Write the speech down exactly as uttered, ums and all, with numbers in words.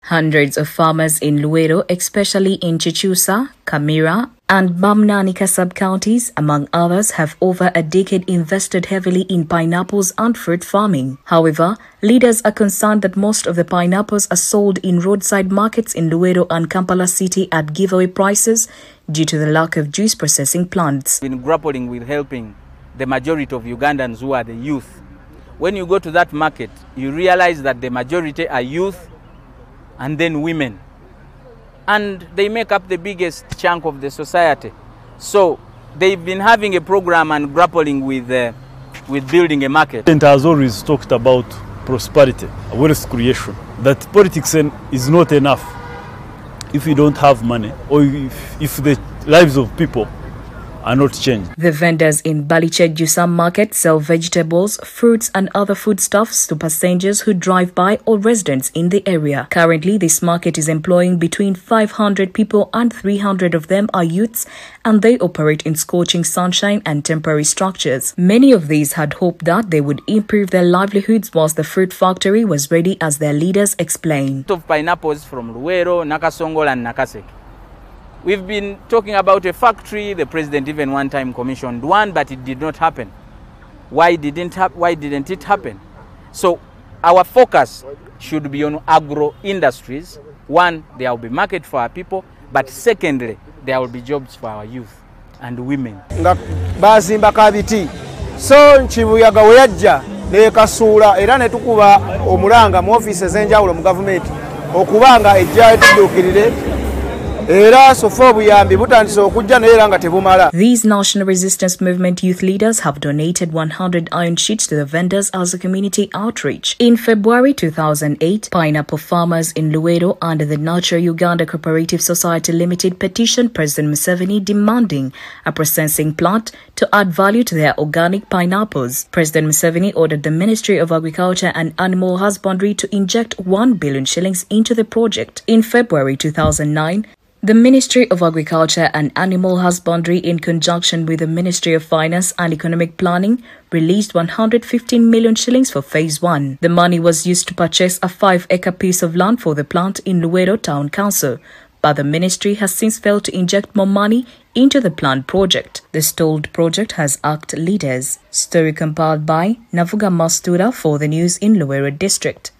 Hundreds of farmers in Luweero, especially in Chichusa, Kamira, and Bamnanika sub-counties, among others, have over a decade invested heavily in pineapples and fruit farming. However, leaders are concerned that most of the pineapples are sold in roadside markets in Luweero and Kampala City at giveaway prices due to the lack of juice processing plants. Been grappling with helping the majority of Ugandans who are the youth. When you go to that market, you realize that the majority are youth and then women. And they make up the biggest chunk of the society. So they've been having a program and grappling with, uh, with building a market. It has always talked about prosperity, wealth creation, that politics is not enough if you don't have money or if, if the lives of people are not changed. The vendors in Baliche Jusam Market sell vegetables, fruits and other foodstuffs to passengers who drive by or residents in the area. Currently, this market is employing between five hundred people and three hundred of them are youths, and they operate in scorching sunshine and temporary structures. Many of these had hoped that they would improve their livelihoods whilst the fruit factory was ready, as their leaders explained. Of pineapples from Luweero, Nakasongola and Nakaseke. We've been talking about a factory. The president even one time commissioned one, but it did not happen. Why didn't ha why didn't it happen? So our focus should be on agro industries. One, there will be market for our people, but secondly, there will be jobs for our youth and women. Bazimba kabiti. So nchibuyaga weyajja ne kasula era ne tukuba omulanga mu offices enjawulo mu government okubanga ejja etudukirire. These National Resistance Movement youth leaders have donated one hundred iron sheets to the vendors as a community outreach. In February two thousand eight, pineapple farmers in Luweero under the Nurture Uganda Cooperative Society Limited petitioned President Museveni demanding a processing plant to add value to their organic pineapples. President Museveni ordered the Ministry of Agriculture and Animal Husbandry to inject one billion shillings into the project. In February two thousand nine, the Ministry of Agriculture and Animal Husbandry, in conjunction with the Ministry of Finance and Economic Planning, released one hundred fifteen million shillings for Phase one. The money was used to purchase a five-acre piece of land for the plant in Luweero Town Council, but the ministry has since failed to inject more money into the planned project. The stalled project has irked leaders. Story compiled by Navuga Mastura for the news in Luweero District.